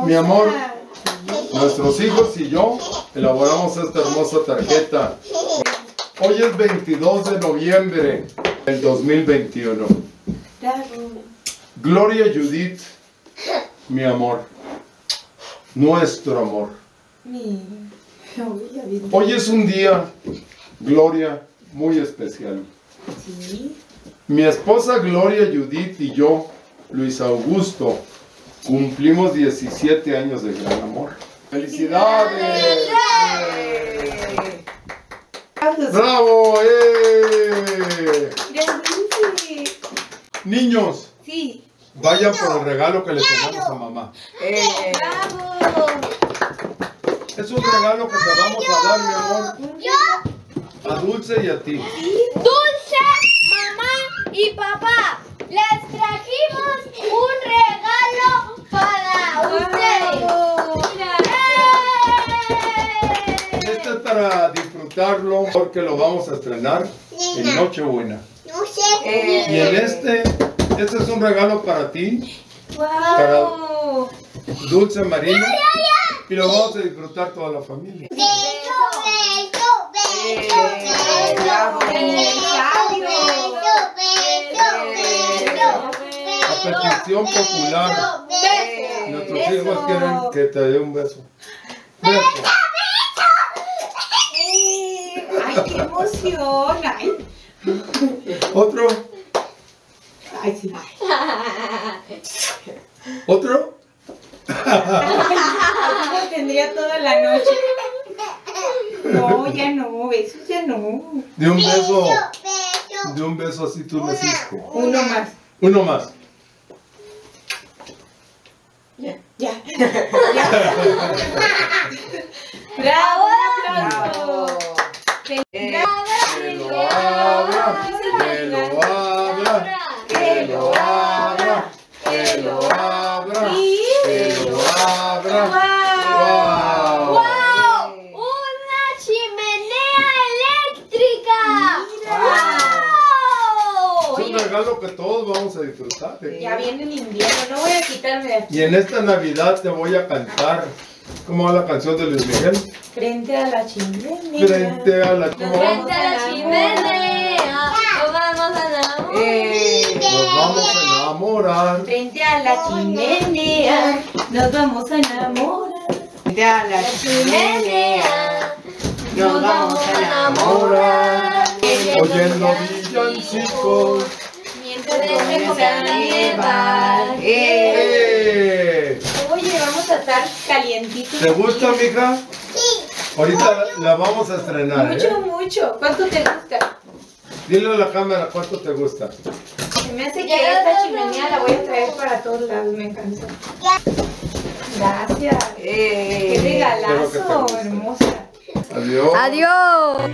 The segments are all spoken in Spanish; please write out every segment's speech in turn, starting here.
Mi amor, nuestros hijos y yo elaboramos esta hermosa tarjeta. Hoy es 22 de noviembre del 2021. Gloria Judith, mi amor, nuestro amor. Hoy es un día, Gloria, muy especial. Sí. Mi esposa Gloria Judith y yo, Luis Augusto, cumplimos 17 años de gran amor. ¡Felicidades! ¡Bravo! Niños, Sí. vayan por el regalo que le tenemos a mamá. ¡Bravo! Es un regalo que te vamos a dar, mi amor, a Dulce y a ti. Dulce, mamá y papá, les trajimos un regalo para ustedes. Este es para disfrutarlo porque lo vamos a estrenar en Nochebuena. Y en este es un regalo para ti, para ¡Wow! Dulce Marina, y lo vamos a disfrutar toda la familia. A petición popular, nuestros hijos quieren que te dé un beso. Beso. ¡Ay, qué emoción! ¡Ay! ¿Otro? ¡Ay, sí! ¿Otro? Lo tendría toda la noche. No, ya no, besos ya no. De un beso así tú me hiciste. Uno más. Uno más. Ya. ¡Bravo! ¡Un aplauso! Que lo abra, que lo abra, que lo abra, que lo abra, que lo abra. ¡Wow! ¡Wow! ¡Una chimenea eléctrica! ¡Wow! Es un regalo que todos vamos a disfrutar. Ya viene el invierno, no voy a quitarme de aquí. Y en esta Navidad te voy a cantar. ¿Cómo va la canción de Luis Miguel? Frente a la chimenea. Frente a la Frente a la chimenea, nos vamos a enamorar. nos vamos a enamorar. Frente a la chimenea, nos vamos a enamorar. Frente a la Chimenea, nos vamos a Enamorar. enamorar. Oyendo villancicos. Mientras comienza a nevar. Oye, vamos a estar calientitos. ¿Te gusta, mija? Sí. Ahorita la vamos a estrenar, Mucho, mucho. ¿Cuánto te gusta? Dile a la cámara cuánto te gusta. Se me hace que esta chimenea la voy a traer para todos lados, me encantó. Gracias. Qué regalazo, Espero que te guste. hermosa. Adiós. Adiós.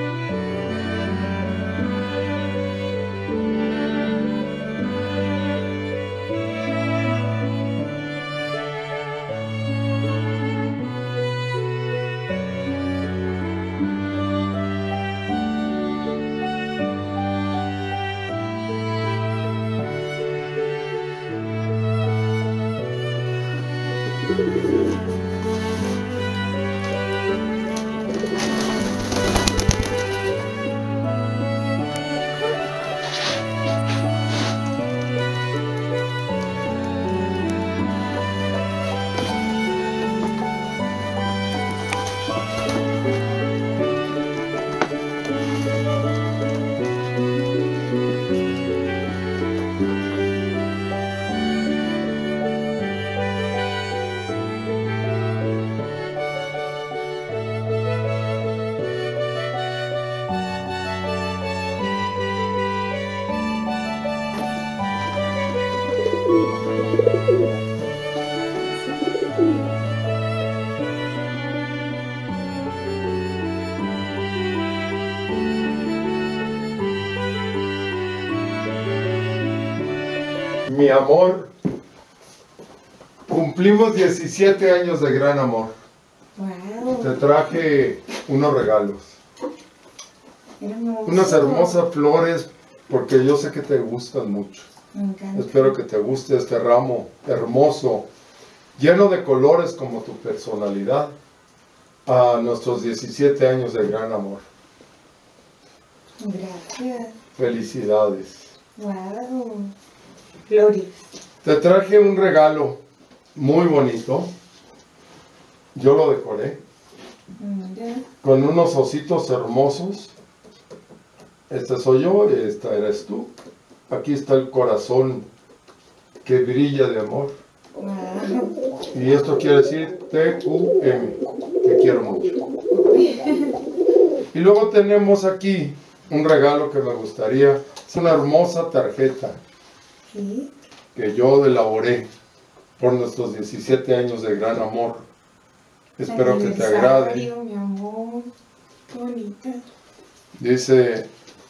Mi amor, cumplimos 17 años de gran amor. Wow. Te traje unos regalos. Hermoso. Unas hermosas flores, porque yo sé que te gustan mucho. Me encanta. Espero que te guste este ramo hermoso lleno de colores como tu personalidad, a nuestros 17 años de gran amor. Gracias. Felicidades. Wow. Gloria. Te traje un regalo muy bonito. Yo lo decoré. Mira. Con unos ositos hermosos. Este soy yo y esta eres tú. Aquí está el corazón que brilla de amor. Wow. Y esto quiere decir TQM. Te quiero mucho. Y luego tenemos aquí un regalo que me gustaría. Es una hermosa tarjeta. ¿Sí? Que yo elaboré por nuestros 17 años de gran amor. Espero que te agrade. Mi amor. Qué bonita. Dice,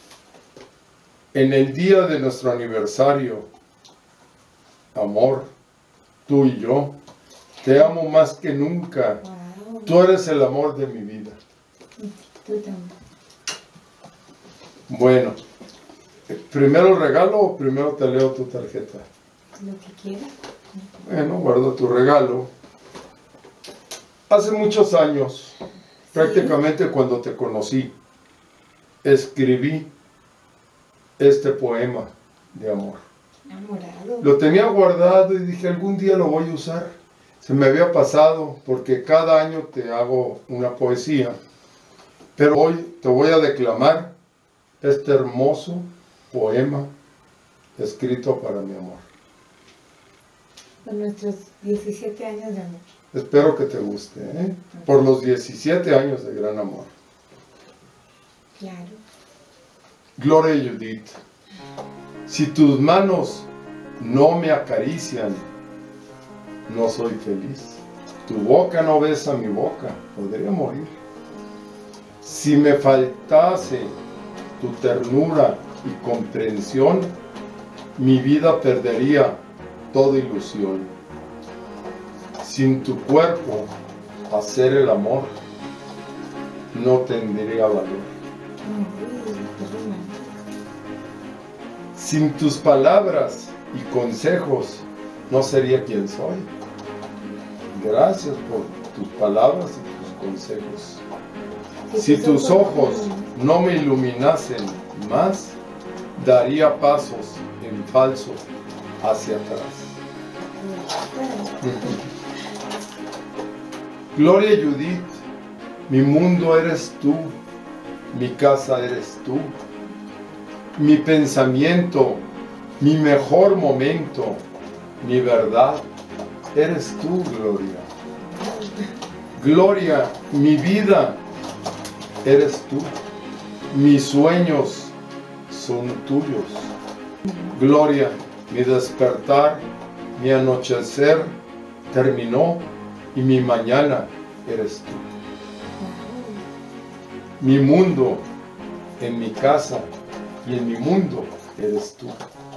en el día de nuestro aniversario, amor, tú y yo, te amo más que nunca. Wow. Tú eres el amor de mi vida. Tú también. Bueno, ¿primero el regalo o primero te leo tu tarjeta? Lo que quieras. Bueno, guarda tu regalo. Hace muchos años, prácticamente cuando te conocí, escribí este poema de amor. Enamorado. Lo tenía guardado y dije, algún día lo voy a usar. Se me había pasado porque cada año te hago una poesía. Pero hoy te voy a declamar este hermoso poema escrito para mi amor. Por nuestros 17 años de amor. Espero que te guste, ¿eh? Por los 17 años de gran amor. Claro. Gloria Judith, si tus manos no me acarician, no soy feliz. Tu boca no besa mi boca, podría morir. Si me faltase tu ternura y comprensión, mi vida perdería toda ilusión. Sin tu cuerpo, hacer el amor, no tendría valor. Sin tus palabras y consejos, no sería quien soy. Gracias por tus palabras y tus consejos. Si tus ojos no me iluminasen más, daría pasos en falso hacia atrás. Gloria Judith, mi mundo eres tú, mi casa eres tú, mi pensamiento, mi mejor momento, mi verdad, eres tú, Gloria. Gloria, mi vida, eres tú. Mis sueños son tuyos. Gloria, mi despertar, mi anochecer terminó y mi mañana eres tú. Mi mundo en mi casa y en mi mundo eres tú.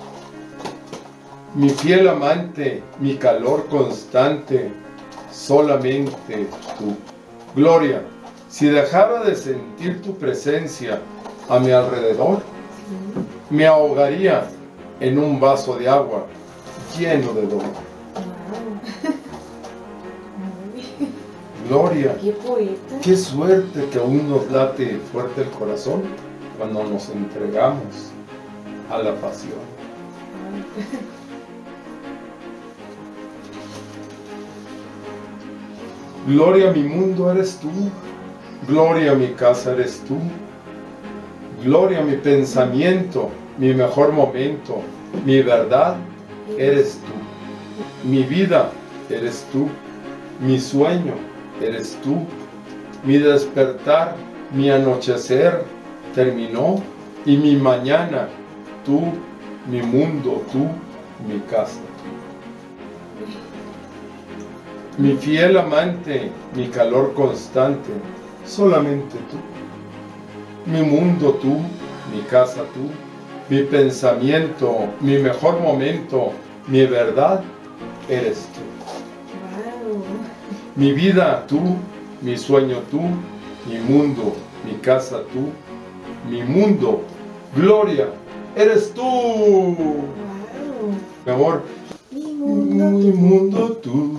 Mi fiel amante, mi calor constante, solamente tú. Gloria, si dejara de sentir tu presencia a mi alrededor, me ahogaría en un vaso de agua lleno de dolor. Gloria, Qué poeta. qué suerte que aún nos late fuerte el corazón cuando nos entregamos a la pasión. Gloria, mi mundo eres tú. Gloria, mi casa eres tú. Gloria, mi pensamiento, mi mejor momento, mi verdad eres tú. Mi vida eres tú. Mi sueño eres tú. Mi despertar, mi anochecer terminó y mi mañana tú, mi mundo tú, mi casa tú. Mi fiel amante, mi calor constante, solamente tú. Mi mundo tú, mi casa tú, mi pensamiento, mi mejor momento, mi verdad, eres tú. Wow. Mi vida tú, mi sueño tú, mi mundo, mi casa tú, mi mundo, Gloria, eres tú. Wow. Mi amor, Mi mi mundo tú.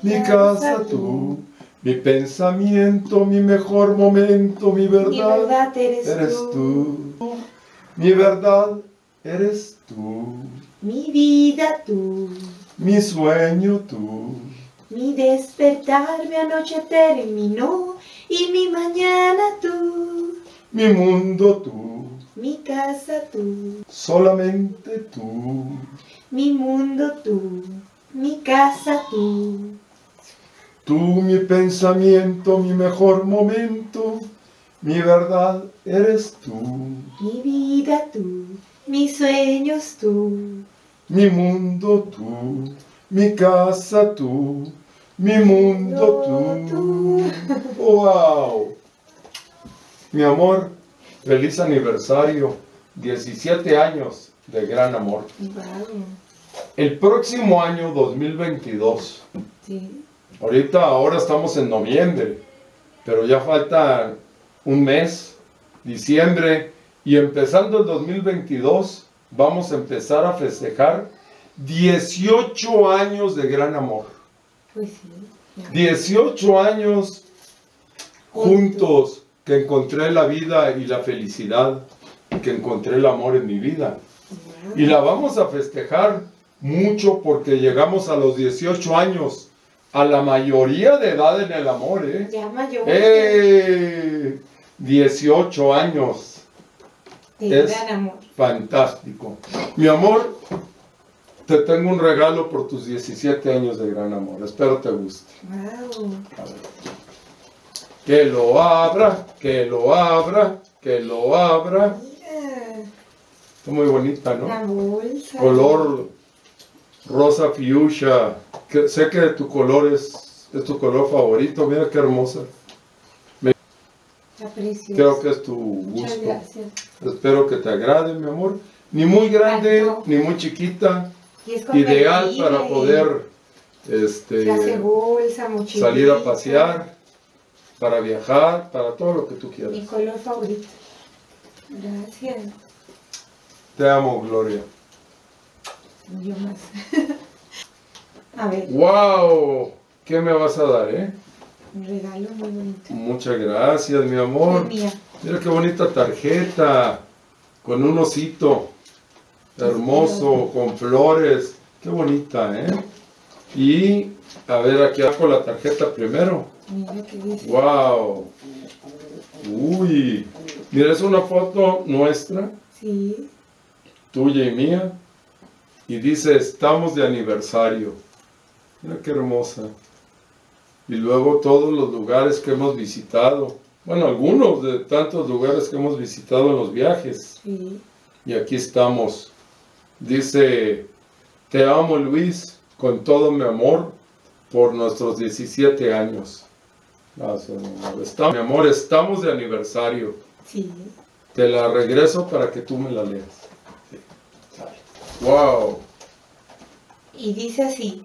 mi casa tú, mi pensamiento, mi mejor momento, mi verdad eres tú. Mi verdad eres tú. Mi vida tú. Mi sueño tú. Mi despertar mi anoche terminó y mi mañana tú. Mi mundo tú. Mi casa tú. Solamente tú. Mi mundo tú. Mi casa tú. Tú mi pensamiento, mi mejor momento, mi verdad eres tú. Mi vida tú. Mis sueños tú. Mi mundo tú. Mi casa tú. Mi mundo tú. ¡Wow! Mi amor, feliz aniversario. 17 años de gran amor. Wow. El próximo año 2022. Sí. Ahora estamos en noviembre, pero ya falta un mes, diciembre, y empezando el 2022 vamos a empezar a festejar 18 años de gran amor. Pues sí. 18 años juntos, que encontré la vida y la felicidad, que encontré el amor en mi vida. Y la vamos a festejar mucho porque llegamos a los 18 años. A la mayoría de edad en el amor, ¿eh? Ya mayor. 18 años. De gran amor. Fantástico. Mi amor, te tengo un regalo por tus 17 años de gran amor. Espero te guste. Wow. A ver. Que lo abra, que lo abra, que lo abra. Mira. Está muy bonita, ¿no? La bolsa. Color rosa fuchsia. Sé que tu color es tu color favorito. Mira qué hermosa. Está preciosa. Creo que es tu Muchas gusto. gracias. Espero que te agrade, mi amor. Ni muy grande, Tanto. ni muy chiquita. Y es Ideal convertible. para poder Se hace bolsa, mochilita. salir a pasear, para viajar, para todo lo que tú quieras. Mi color favorito. Gracias. Te amo, Gloria. Yo más. A ver, ¡Wow! ¿Qué me vas a dar, un regalo muy bonito. Muchas gracias, mi amor. Es mía. Mira qué bonita tarjeta. Con un osito. Hermoso, con flores. Qué bonita, Y, a ver, aquí hago la tarjeta primero. Mira qué dice. ¡Wow! ¡Uy! Mira, es una foto nuestra, Sí. tuya y mía. Y dice, estamos de aniversario. Mira qué hermosa. Y luego todos los lugares que hemos visitado. Bueno, algunos de tantos lugares que hemos visitado en los viajes. Sí. Y aquí estamos. Dice, te amo, Luis, con todo mi amor, por nuestros 17 años. Gracias, mi amor. Mi amor, estamos de aniversario. Sí. Te la regreso para que tú me la leas. Sí. ¡Wow! Y dice así.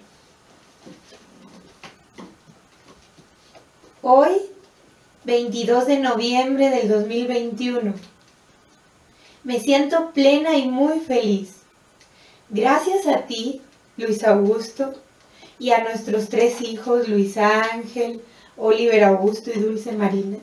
Hoy, 22 de noviembre del 2021, me siento plena y muy feliz. Gracias a ti, Luis Augusto, y a nuestros 3 hijos, Luis Ángel, Oliver Augusto y Dulce Marina.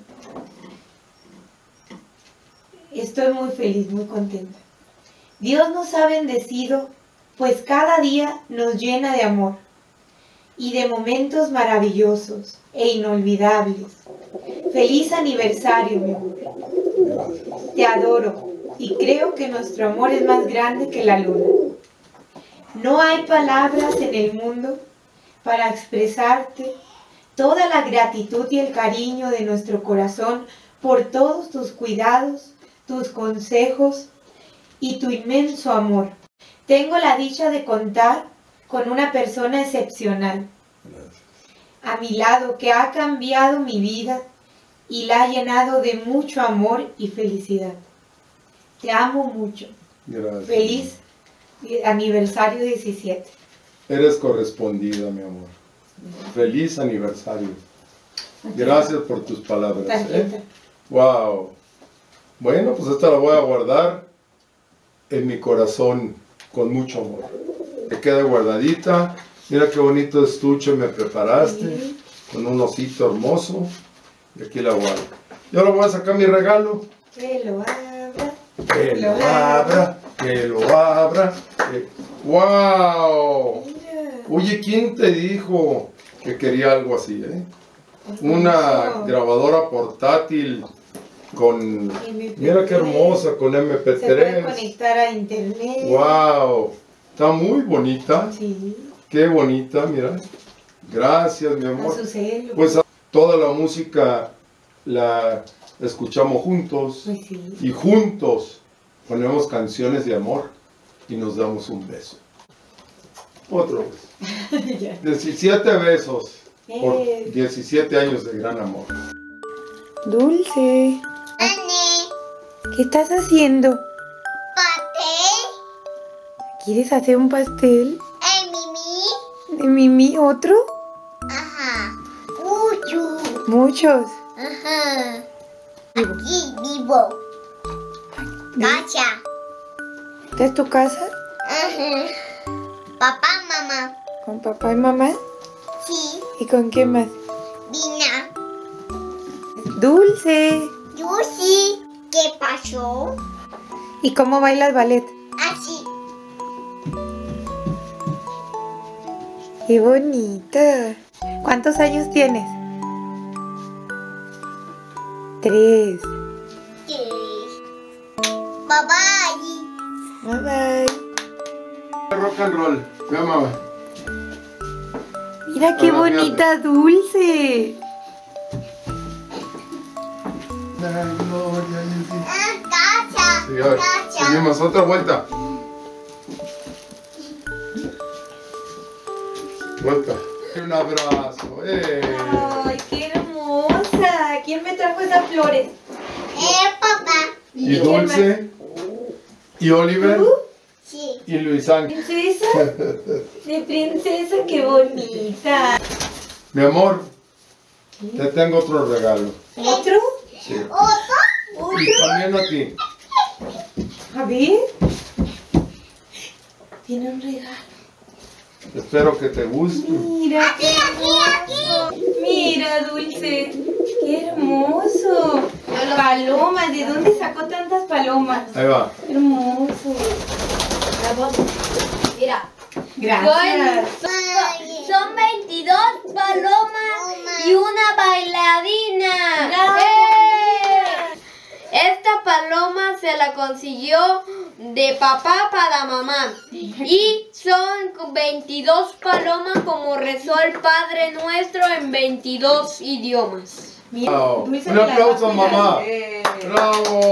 Estoy muy feliz, muy contenta. Dios nos ha bendecido, pues cada día nos llena de amor y de momentos maravillosos e inolvidables. Feliz aniversario, mi amor. Te adoro y creo que nuestro amor es más grande que la luna. No hay palabras en el mundo para expresarte toda la gratitud y el cariño de nuestro corazón por todos tus cuidados, tus consejos y tu inmenso amor. Tengo la dicha de contar con una persona excepcional a mi lado que ha cambiado mi vida y la ha llenado de mucho amor y felicidad. Te amo mucho. Gracias. Feliz aniversario 17. Eres correspondida, mi amor. Feliz aniversario. Gracias por tus palabras. Tarjeta. ¡Wow! Bueno, pues esta la voy a guardar en mi corazón con mucho amor. Que quede guardadita. Mira qué bonito estuche me preparaste. Sí. Con un osito hermoso. Y aquí la guardo. Yo le voy a sacar mi regalo. Que lo abra. Que lo abra. Que lo abra. ¡Wow! Mira. Oye, ¿quién te dijo que quería algo así, Una grabadora portátil con... MP3. Mira qué hermosa, con MP3. Se puede conectar a internet. ¡Wow! Está muy bonita. Sí. Qué bonita, mira. Gracias, mi amor. Con su celu. Pues toda la música la escuchamos juntos. Pues sí. Y juntos ponemos canciones de amor y nos damos un beso. Otro beso. Ya. 17 besos por 10. 17 años de gran amor. Dulce. Anne, ¿Qué estás haciendo? papel, ¿Quieres hacer un pastel? Mimi, ¿De Mimi otro? ajá, mucho, Muchos. ajá, Vivo. aquí vivo, gacha, ¿Esta es tu casa? ajá, papá, mamá, ¿Con papá y mamá? sí, ¿Y con quién más? Vina, Dulce. yo sí, ¿qué pasó? ¿Y cómo bailas ballet? Así, ¡Qué bonita! ¿Cuántos años tienes? 3. que, bye bye. Bye bye. Rock and roll. Ve, mamá. Mira qué Hola, bonita Dulce. Gacha, Sí, a ver, gacha, seguimos, otra vuelta. Vuelta. Un abrazo. ¡Ay, qué hermosa! ¿Quién me trajo esas flores? papá, Y Dulce. Y Oliver. sí, Y Luis Ángel. ¿Princesa? De princesa, qué bonita. Mi amor, te tengo otro regalo. ¿Otro? Sí. otro, Y también a ti. A ver. Tiene un regalo. Espero que te guste. Mira, qué hermoso. Mira, Dulce. Qué hermoso. Palomas. ¿De dónde sacó tantas palomas? Ahí va. Hermoso. Mira. Gracias. Son 22 palomas y una bailarina. ¡Bravo! ¡Eh! Esta paloma se la consiguió de papá para mamá. Y son 22 palomas como rezó el Padre Nuestro en 22 idiomas. Mira, Wow. Dulce Un me la aplauso, va a cuidar. mamá. ¡Bravo!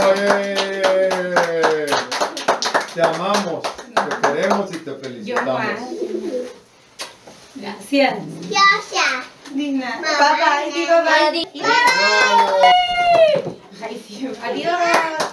Te amamos, te queremos y te Yo más. felicitamos. Gracias. gacha. Dina. Bye, Bye bye. Di bye bye. Adiós. ¡Bravo! Ay, sí. Adiós.